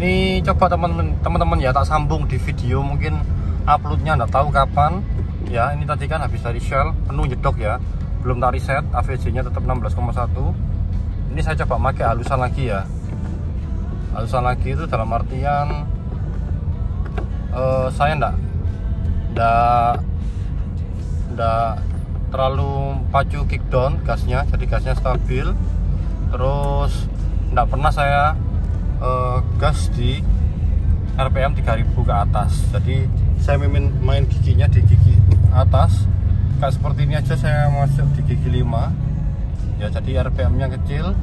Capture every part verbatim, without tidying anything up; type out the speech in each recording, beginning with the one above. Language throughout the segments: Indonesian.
Ini coba teman-teman ya tak sambung di video, mungkin uploadnya nggak tahu kapan ya. Ini tadi kan habis dari Shell penuh jedok ya, belum tak reset, A V J nya tetap enam belas koma satu. Ini saya coba pakai halusan lagi ya. Halusan lagi itu dalam artian uh, saya ndak ndak ndak terlalu pacu kickdown gasnya, jadi gasnya stabil. Terus ndak pernah saya Uh, gas di R P M tiga ribu ke atas, jadi saya main, main giginya di gigi atas kayak seperti ini aja, saya masuk di gigi lima ya, jadi R P M nya kecil,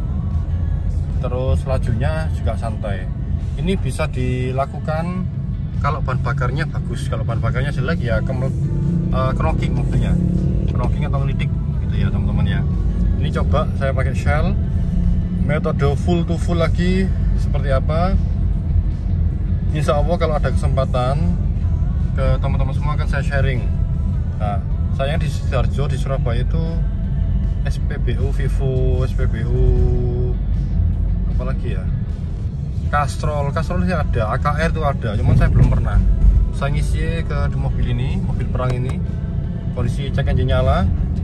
terus lajunya juga santai. Ini bisa dilakukan kalau bahan bakarnya bagus, kalau bahan bakarnya jelek ya uh, knocking mobilnya, knocking atau ngelidik gitu ya teman-teman ya. Ini coba saya pakai Shell metode full to full lagi seperti apa. Insya Allah kalau ada kesempatan ke teman-teman semua akan saya sharing. Nah, saya di Sidoarjo, di Surabaya itu S P B U Vivo, S P B U apalagi ya, Castrol, Castrol sih ada, A K R itu ada, cuman saya belum pernah. Saya ngisi ke mobil ini, mobil perang ini, kondisi cek engine nyala.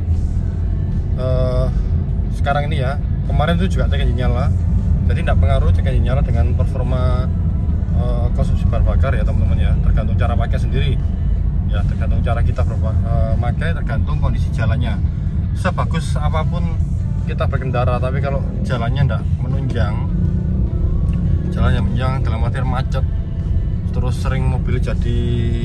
Uh, sekarang ini ya, kemarin itu juga cek engine nyala, jadi tidak pengaruh cek engine nyala dengan performa uh, konsumsi bahan bakar ya teman-teman ya. Tergantung cara pakai sendiri ya, tergantung cara kita memakai, uh, tergantung kondisi jalannya. Sebagus apapun kita berkendara, tapi kalau jalannya tidak menunjang, jalannya menunjang dalam artian macet, terus sering mobil jadi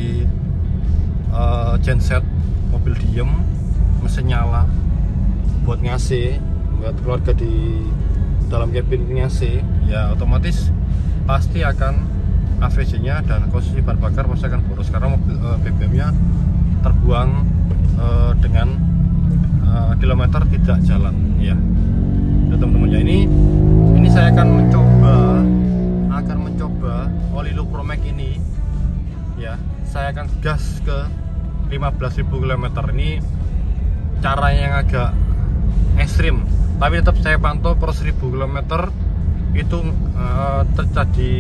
uh, genset, mobil diem, mesin nyala buat ngasih, buat keluarga di dalam cabin ngasih ya, otomatis pasti akan A V J nya dan konsumsi bahan bakar pasti akan boros, karena mobil uh, B B M nya terbuang uh, dengan uh, kilometer tidak jalan ya. Ya teman-teman ya, ini ini saya akan mencoba akan mencoba oli Lupromax ini ya. Saya akan gas ke lima belas ribu kilometer. Ini cara yang agak ekstrim, tapi tetap saya pantau per seribu kilometer itu uh, terjadi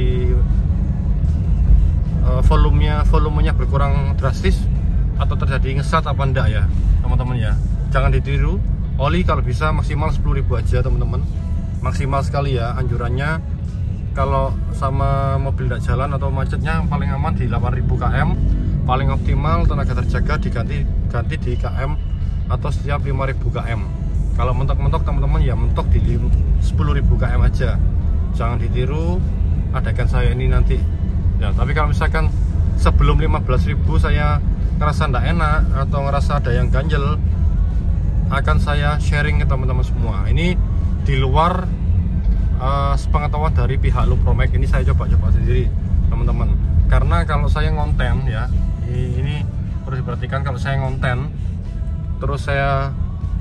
uh, volumenya volumenya berkurang drastis atau terjadi ngesat apa enggak ya teman-teman ya. Jangan ditiru, oli kalau bisa maksimal sepuluh ribu aja teman-teman, maksimal sekali ya anjurannya. Kalau sama mobil tidak jalan atau macetnya paling aman di delapan ribu kilometer, paling optimal tenaga terjaga diganti ganti di kilometer atau setiap lima ribu kilometer. Kalau mentok-mentok teman-teman ya mentok di sepuluh ribu kilometer aja. Jangan ditiru adegan saya ini nanti ya. Tapi kalau misalkan sebelum lima belas ribu saya ngerasa tidak enak atau ngerasa ada yang ganjel, akan saya sharing ke teman-teman semua. Ini di luar uh, sepengetahuan dari pihak Lupromax, ini saya coba-coba sendiri teman-teman. Karena kalau saya ngonten ya, ini perlu diperhatikan, kalau saya ngonten terus saya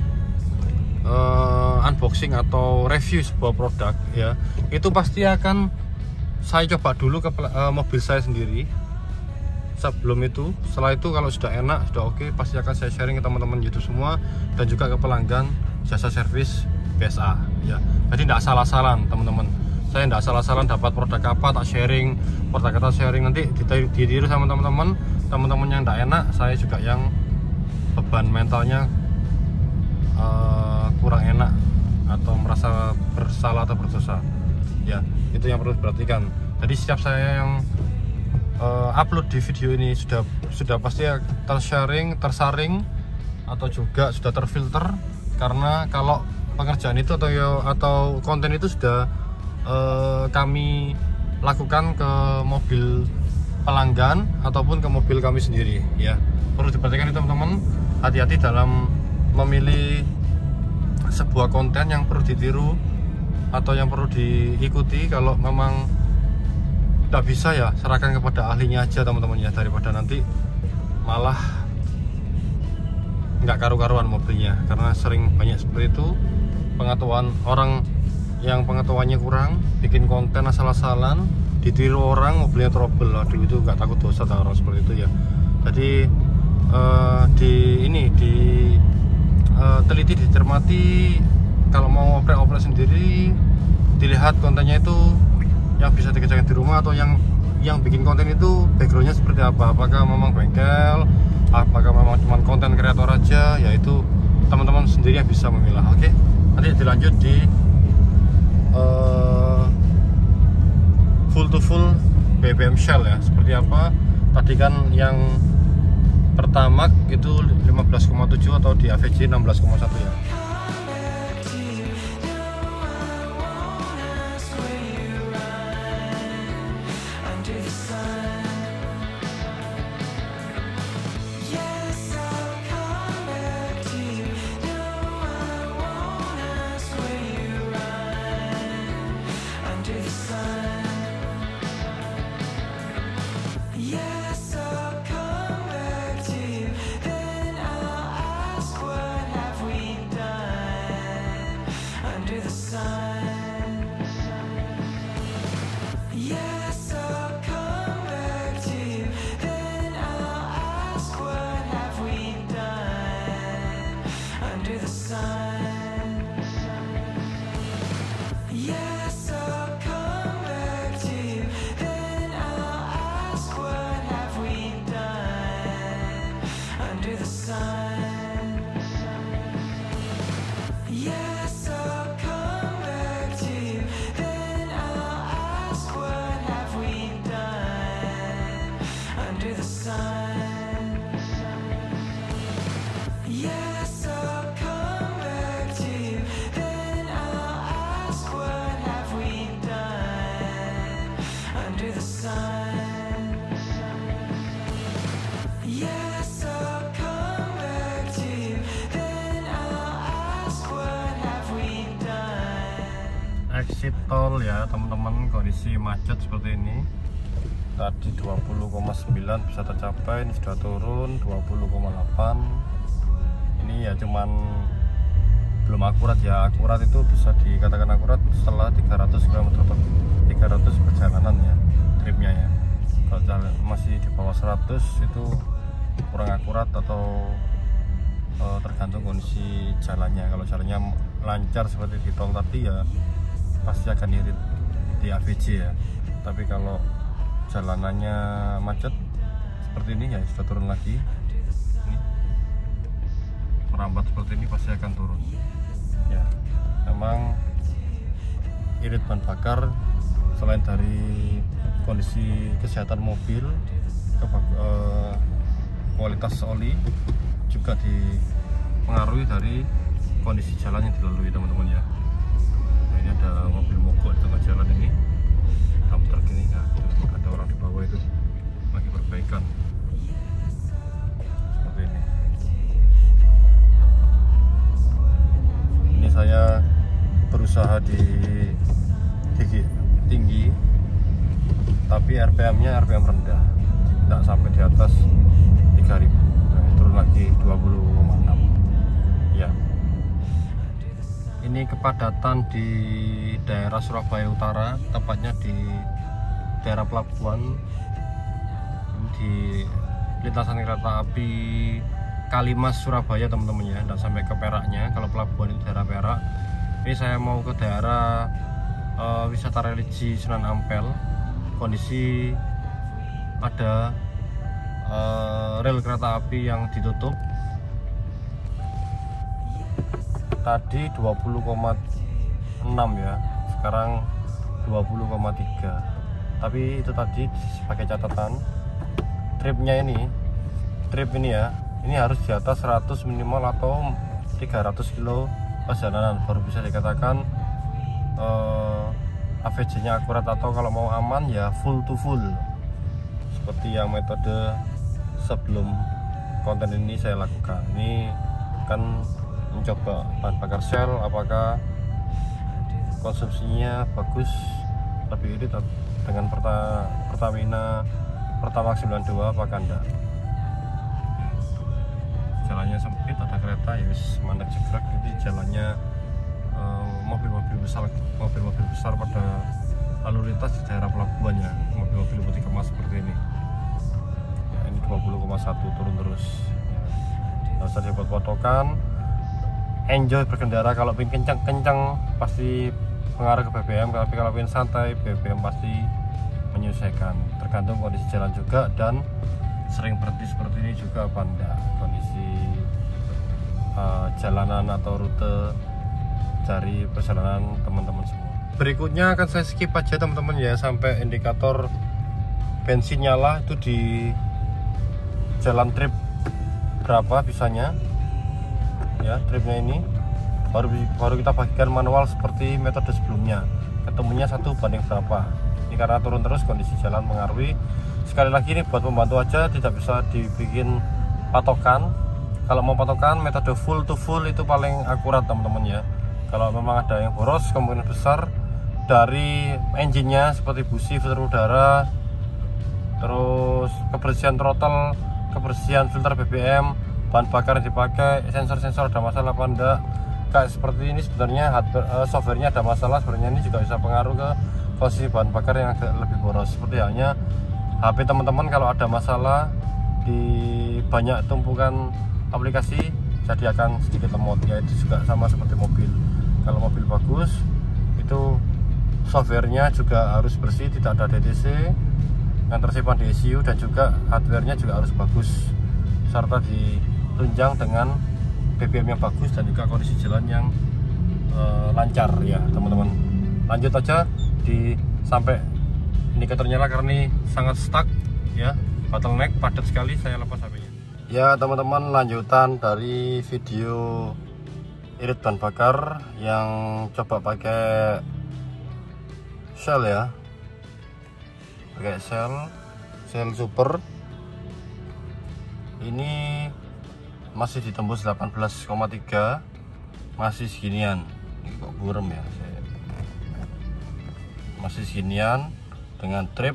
Uh, unboxing atau review sebuah produk ya, itu pasti akan saya coba dulu ke uh, mobil saya sendiri sebelum itu. Setelah itu kalau sudah enak, sudah oke, pasti akan saya sharing ke teman-teman YouTube semua dan juga ke pelanggan jasa servis B S A ya. Jadi tidak salah-salan teman-teman, saya tidak salah-salan dapat produk apa tak sharing, produk kata sharing nanti ditiru sama teman-teman. Teman-teman yang tidak enak, saya juga yang beban mentalnya uh, kurang enak atau merasa bersalah atau berdosa ya. Itu yang perlu diperhatikan. Jadi setiap saya yang uh, upload di video ini sudah sudah pasti tersharing, tersaring atau juga sudah terfilter, karena kalau pekerjaan itu atau atau konten itu sudah uh, kami lakukan ke mobil pelanggan ataupun ke mobil kami sendiri ya. Perlu diperhatikan itu teman-teman, hati-hati dalam memilih sebuah konten yang perlu ditiru atau yang perlu diikuti. Kalau memang tidak bisa ya serahkan kepada ahlinya aja teman-teman ya, daripada nanti malah nggak karu-karuan mobilnya, karena sering banyak seperti itu pengetahuan orang yang pengetahuannya kurang, bikin konten asal-asalan, ditiru orang, mobilnya trouble. Aduh, itu nggak takut dosa orang seperti itu ya. Jadi uh, di ini di Uh, teliti, dicermati. Kalau mau oprek-oprek sendiri, dilihat kontennya itu yang bisa dikerjakan di rumah atau yang yang bikin konten itu backgroundnya seperti apa, apakah memang bengkel, apakah memang cuma konten kreator aja, yaitu teman-teman sendiri yang bisa memilah. Oke, nanti dilanjut di uh, full to full B B M Shell ya, seperti apa. Tadi kan yang pertama itu lima belas koma tujuh atau di A V J enam belas koma satu ya. Exit tol ya teman-teman, kondisi macet seperti ini. Tadi dua puluh koma sembilan bisa tercapai, ini sudah turun dua puluh koma delapan. Ini ya cuman belum akurat ya, akurat itu bisa dikatakan akurat setelah tiga ratus kilometer per tiga ratus perjalanan ya, tripnya ya. Kalau jalan masih di bawah seratus itu kurang akurat atau e, tergantung kondisi jalannya. Kalau jalannya lancar seperti di tol tadi ya pasti akan irit di A V J ya. Tapi kalau jalanannya macet seperti ini ya sudah turun lagi. Ini merambat seperti ini pasti akan turun. Ya, memang irit bahan bakar selain dari kondisi kesehatan mobil, eh, kualitas oli juga dipengaruhi dari kondisi jalan yang dilalui teman-teman ya. Nah, ini ada mobil mogok di tengah jalan ini, dump truck ini, nah, ada orang di bawah itu lagi perbaikan seperti ini. Ini saya berusaha di gigi tinggi, tapi R P M-nya R P M rendah, tidak sampai di atas tiga ribu. Nah, turun lagi dua puluh koma enam. Ya. Ini kepadatan di daerah Surabaya Utara, tepatnya di daerah pelabuhan, di lintasan kereta api Kalimas Surabaya teman-teman ya, dan sampai ke Peraknya. Kalau pelabuhan itu daerah Perak. Ini saya mau ke daerah uh, wisata religi Sunan Ampel. Kondisi ada uh, rel kereta api yang ditutup. Tadi dua puluh koma enam ya, sekarang dua puluh koma tiga. Tapi itu tadi sebagai catatan, tripnya ini, trip ini ya, ini harus di atas seratus minimal atau tiga ratus kilo perjalanan baru bisa dikatakan uh, A V J-nya akurat, atau kalau mau aman ya full to full. Seperti yang metode sebelum konten ini saya lakukan. Ini kan mencoba bahan bakar Shell, apakah konsumsinya bagus, lebih irit dengan Pertamina Pertamax sembilan puluh dua apakah enggak. Jalannya sempit, ada kereta ya wis mandek jegrek. Jadi jalannya mobil-mobil uh, besar mobil-mobil besar pada lalu lintas di daerah pelabuhan ya, mobil-mobil putih kemas seperti ini ya. Ini dua puluh koma satu turun terus ya. Nggak usah dibuat potokan, enjoy berkendara. Kalau pengen kencang-kencang pasti pengaruh ke B B M. Tapi kalau ingin santai, B B M pasti menyesuaikan, tergantung kondisi jalan juga dan sering berhenti seperti ini juga apa enggak, kondisi uh, jalanan atau rute dari perjalanan teman-teman semua. Berikutnya akan saya skip aja teman-teman ya, sampai indikator bensin nyala itu di jalan trip berapa bisanya ya, tripnya ini baru baru kita bagikan manual seperti metode sebelumnya, ketemunya satu banding berapa. Ini karena turun terus kondisi jalan mengaruhi. Sekali lagi ini buat membantu aja, tidak bisa dibikin patokan. Kalau mau patokan metode full to full itu paling akurat teman-teman ya. Kalau memang ada yang boros kemungkinan besar dari engine-nya seperti busi, filter udara, terus kebersihan throttle, kebersihan filter B B M, bahan bakar yang dipakai, sensor-sensor ada masalah apa enggak. Kayak seperti ini sebenarnya hardware, uh, softwarenya ada masalah, sebenarnya ini juga bisa pengaruh ke posisi bahan bakar yang agak lebih boros. Seperti halnya H P teman-teman kalau ada masalah di banyak tumpukan aplikasi jadi akan sedikit lemot ya. Itu juga sama seperti mobil. Kalau mobil bagus itu softwarenya juga harus bersih, tidak ada D T C yang tersimpan di E C U, dan juga hardwarenya juga harus bagus serta ditunjang dengan B B M yang bagus dan juga kondisi jalan yang uh, lancar ya teman-teman. Lanjut aja di sampai indikator nyala karena ini sangat stuck ya, bottleneck, padat sekali. Saya lepas H P-nya ya teman-teman. Lanjutan dari video irit bahan bakar yang coba pakai Shell ya, pakai Shell Shell Super. Ini masih ditembus delapan belas koma tiga, masih seginian. Ini kok burem ya, saya masih seginian dengan trip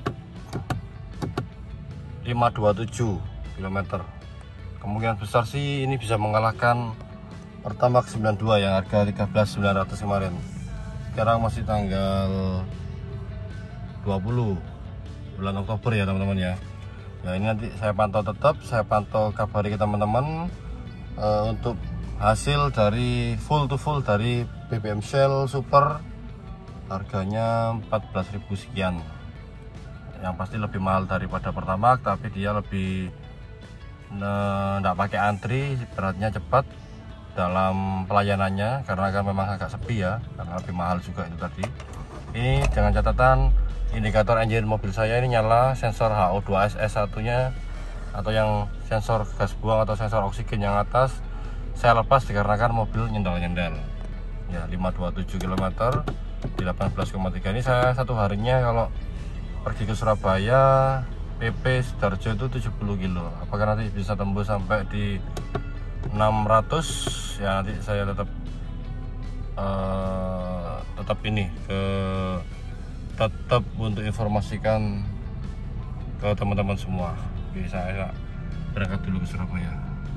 lima ratus dua puluh tujuh kilometer. Kemungkinan besar sih ini bisa mengalahkan Pertamax sembilan puluh dua yang harga tiga belas ribu sembilan ratus kemarin. Sekarang masih tanggal dua puluh bulan Oktober ya teman-teman ya. Ya ini nanti saya pantau, tetap saya pantau kabari ke teman-teman uh, untuk hasil dari full to full dari B B M Shell Super. Harganya empat belas ribu sekian. Yang pasti lebih mahal daripada Pertamax, tapi dia lebih enggak pakai antri, beratnya cepat dalam pelayanannya karena kan memang agak sepi ya, karena lebih mahal juga itu tadi. Ini dengan catatan indikator engine mobil saya ini nyala, sensor H O dua S S satu nya atau yang sensor gas buang atau sensor oksigen yang atas saya lepas dikarenakan mobil nyendal-nyendal ya. Lima ratus dua puluh tujuh kilometer di delapan belas koma tiga. Ini saya satu harinya kalau pergi ke Surabaya P P Sidoarjo itu tujuh puluh kilo. Apakah nanti bisa tembus sampai di enam ratus ya, nanti saya tetap uh, tetap ini ke tetap untuk informasikan ke teman-teman semua. Oke, saya berangkat dulu ke Surabaya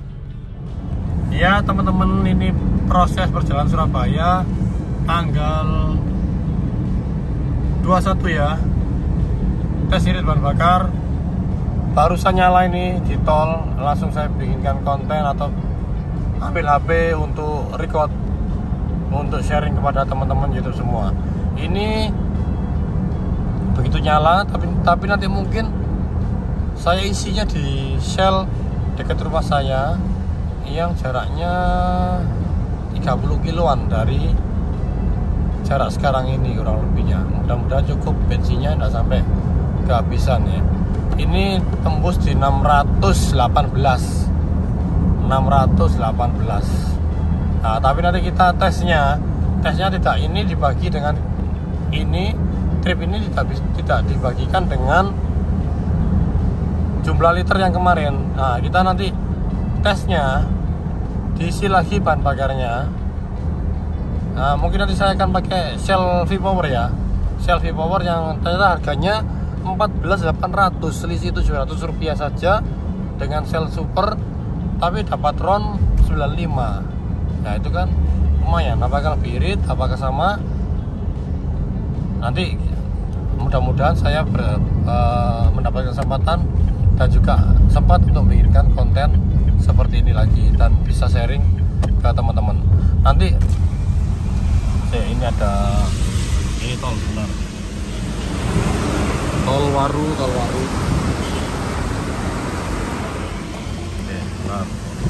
ya teman-teman. Ini proses perjalanan Surabaya tanggal dua puluh satu ya, tes irit bahan bakar. Barusan nyala ini di tol, langsung saya bikinkan konten atau ambil H P untuk record, untuk sharing kepada teman-teman YouTube semua. Ini begitu nyala, tapi tapi nanti mungkin saya isinya di Shell dekat rumah saya yang jaraknya tiga puluh kiloan dari jarak sekarang ini kurang lebihnya. Mudah-mudahan cukup bensinnya, tidak sampai kehabisan ya. Ini tembus di enam ratus delapan belas. Nah, tapi nanti kita tesnya, tesnya tidak ini dibagi dengan ini, trip ini tidak tidak dibagikan dengan jumlah liter yang kemarin. Nah, kita nanti tesnya diisi lagi bahan bakarnya. Nah, mungkin nanti saya akan pakai Shell V-Power ya. Shell V-Power yang ternyata harganya empat belas ribu delapan ratus, selisih tujuh ratus rupiah saja dengan Shell Super, tapi dapat RON sembilan puluh lima. Nah, itu kan lumayan. Apakah lebih irit, apakah sama? Nanti mudah-mudahan saya ber, uh, mendapatkan kesempatan dan juga sempat untuk membikinkan konten seperti ini lagi dan bisa sharing ke teman-teman. Nanti eh, ini ada Ini tol sebentar. Tol Waru, tol Waru. Oke, benar.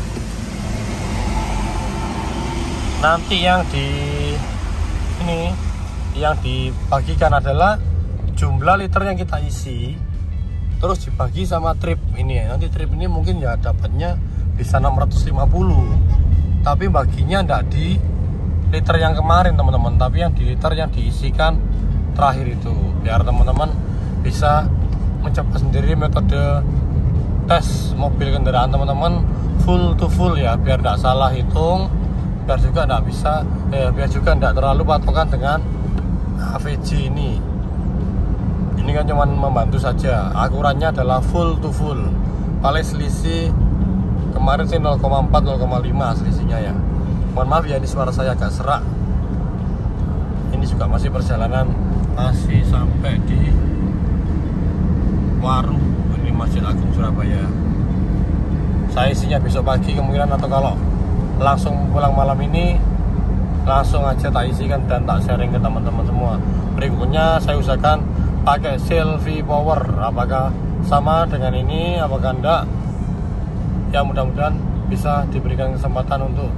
Nanti yang di ini yang dibagikan adalah jumlah liter yang kita isi, terus dibagi sama trip ini ya. Nanti trip ini mungkin ya dapatnya bisa enam ratus lima puluh, tapi baginya enggak di liter yang kemarin teman-teman, tapi yang di liter yang diisikan terakhir itu, biar teman-teman bisa mencoba sendiri metode tes mobil kendaraan teman-teman full to full ya, biar tidak salah hitung, biar juga tidak bisa eh, biar juga tidak terlalu patokan dengan A V J ini. Ini kan cuma membantu saja, akurannya adalah full to full. Paling selisih kemarin sih nol koma empat nol koma lima selisihnya ya. Mohon maaf ya, ini suara saya agak serak. Ini juga masih perjalanan, masih sampai di Waru, ini Masjid Agung Surabaya. Saya isinya besok pagi kemungkinan, atau kalau langsung pulang malam ini langsung aja tak isikan dan tak sharing ke teman-teman semua. Berikutnya saya usahakan pakai Selfie Power, apakah sama dengan ini apakah enggak ya, mudah-mudahan bisa diberikan kesempatan untuk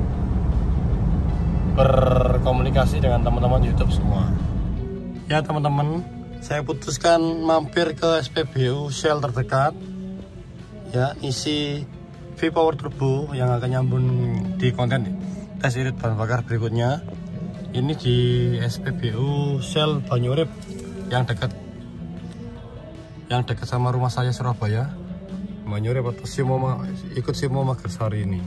berkomunikasi dengan teman-teman YouTube semua. Ya teman-teman, saya putuskan mampir ke S P B U Shell terdekat ya, isi V-Power Turbo yang akan nyambung di konten tes irit bahan bakar berikutnya. Ini di S P B U Shell Banyurip yang dekat yang dekat sama rumah saya Surabaya. Banyurip atau Simo, ikut Simo Magersari ini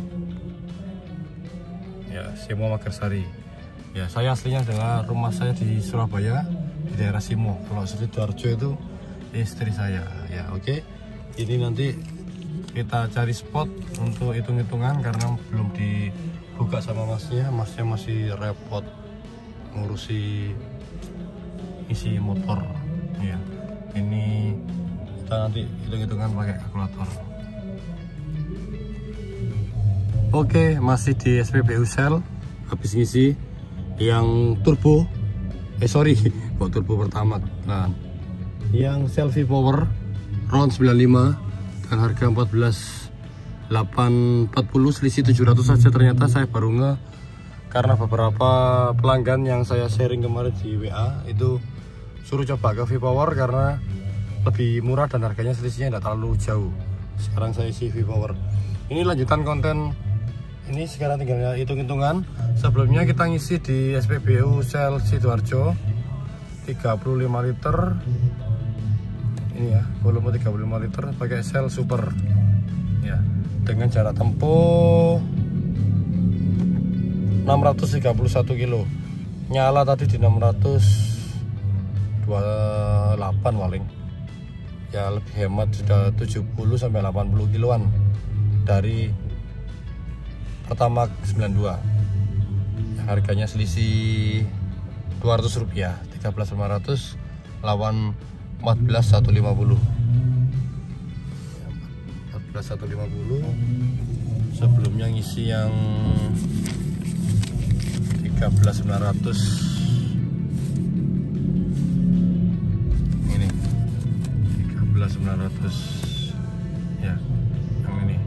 ya, Simo Magersari ya. Saya aslinya adalah rumah saya di Surabaya di daerah Simo. Kalau Sidoarjo itu istri saya ya. Oke, ini nanti kita cari spot untuk hitung-hitungan karena belum dibuka sama masnya. Masnya masih repot ngurusi isi motor ya. Ini kita nanti hitung-hitungan pakai kalkulator. Oke, masih di S P B U Shell, habis ngisi yang turbo eh sorry kok turbo pertama. Nah, yang Selfie Power round sembilan puluh lima dengan harga empat belas delapan ratus empat puluh, selisih tujuh ratus saja. Ternyata saya baru nge karena beberapa pelanggan yang saya sharing kemarin di W A itu suruh coba ke V-Power karena lebih murah dan harganya selisihnya tidak terlalu jauh. Sekarang saya isi V-Power. Ini lanjutan konten ini, sekarang tinggal hitung-hitungan. Sebelumnya kita ngisi di S P B U Shell Sidoarjo tiga puluh lima liter. Ini ya, volume tiga puluh lima liter pakai Shell Super ya, dengan jarak tempuh enam ratus tiga puluh satu kilo. Nyala tadi di enam ratus dua puluh delapan paling ya, lebih hemat, sudah tujuh puluh sampai delapan puluh kiloan dari pertama sembilan puluh dua ya. Harganya selisih dua ratus rupiah, tiga belas lima ratus lawan empat belas seratus lima puluh, empat belas seratus lima puluh. Sebelumnya ngisi yang tiga belas sembilan ratus ini, tiga belas sembilan ratus ya, yang ini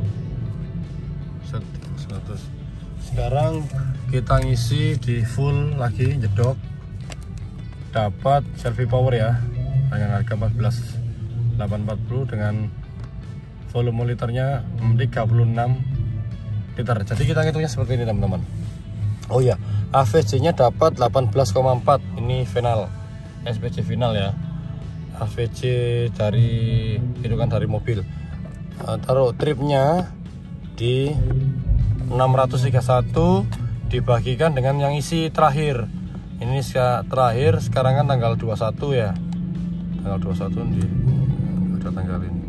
seratus. Sekarang kita ngisi di full lagi, jedok, dapat Selfie Power ya dengan harga empat belas delapan ratus empat puluh dengan volume liternya tiga puluh enam liter. Jadi kita hitungnya seperti ini teman-teman. Oh ya, A V J nya dapat delapan belas koma empat. Ini final, S P C final ya, A V J dari itu kan dari mobil. Taruh tripnya di enam ratus tiga puluh satu dibagikan dengan yang isi terakhir. Ini terakhir sekarang kan tanggal dua puluh satu ya, tanggal dua puluh satu di ada tanggal ini,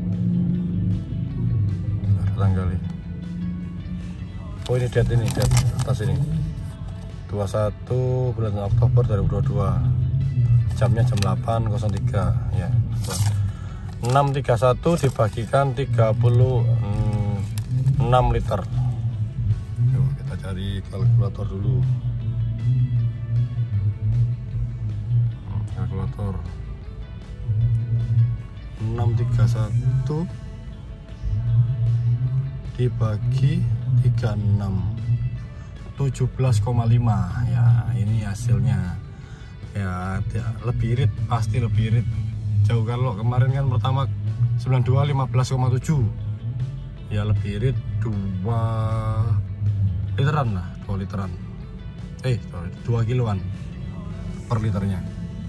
ada tanggal ini. Oh ini date ini, date atas ini dua puluh satu bulan Oktober dua ribu dua puluh dua, jamnya jam delapan nol tiga ya. enam ratus tiga puluh satu dibagikan tiga puluh enam liter. Yuk, kita cari kalkulator dulu. kalkulator enam tiga satu dibagi tiga puluh enam, tujuh belas koma lima. Ya ini hasilnya ya, lebih irit, pasti lebih irit jauh. Kalau kemarin kan pertama sembilan puluh dua, lima belas koma tujuh, ya lebih irit dua literan lah, dua literan eh dua kiloan per liternya.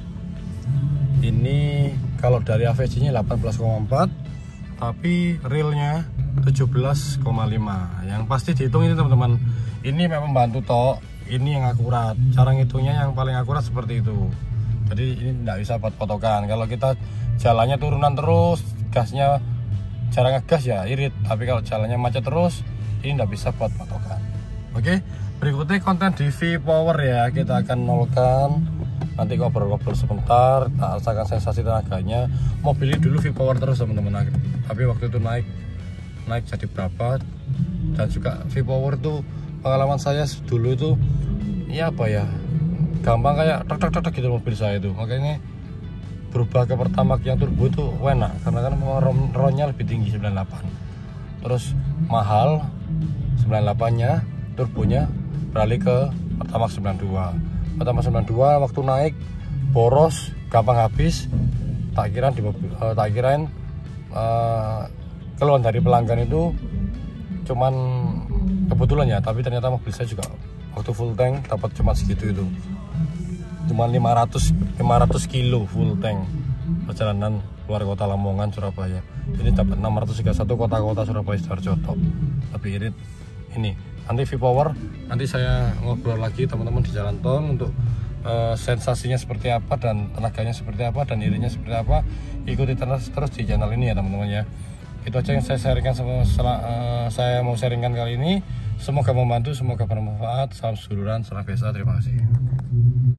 Ini kalau dari A V C nya delapan belas koma empat, tapi realnya tujuh belas koma lima. Yang pasti dihitung ini teman-teman, ini memang bantu tok, ini yang akurat. Cara ngitungnya yang paling akurat seperti itu. Jadi ini tidak bisa buat potokan. Kalau kita jalannya turunan terus, gasnya cara ngegas ya irit, tapi kalau jalannya macet terus, ini tidak bisa buat potokan. Oke, berikutnya konten di V-Power ya, kita akan nolkan. Nanti ngobrol-ngobrol sebentar, tak rasakan sensasi tenaganya. Mobilnya dulu V-Power terus teman-teman, tapi waktu itu naik naik jadi berapa. Dan juga V-Power itu pengalaman saya dulu itu ya apa ya, gampang kayak tek tek tek gitu mobil saya itu. Makanya berubah ke Pertamax yang turbo itu enak, karena kan ronnya lebih tinggi sembilan puluh delapan, terus mahal sembilan puluh delapan nya, turbonya beralih ke Pertamax sembilan puluh dua. Pertamax sembilan puluh dua waktu naik boros, gampang habis. Tak kirain di mobil, uh, tak kirain uh, keluhan dari pelanggan itu cuman kebetulan ya, tapi ternyata mobil saya juga waktu full tank dapat cuma segitu itu, cuma lima ratus kilo full tank perjalanan luar kota Lamongan Surabaya. Jadi dapat enam ratus tiga puluh satu kota-kota Surabaya Sidoarjo tok. Tapi irit ini. Nanti V-Power nanti saya ngobrol lagi teman-teman di jalan tol untuk uh, sensasinya seperti apa dan tenaganya seperti apa dan iritnya seperti apa. Ikuti terus terus di channel ini ya teman-teman ya. Itu aja yang saya sharingkan sama uh, saya mau sharingkan kali ini. Semoga membantu, semoga bermanfaat. Salam seduluran, salam biasa, terima kasih.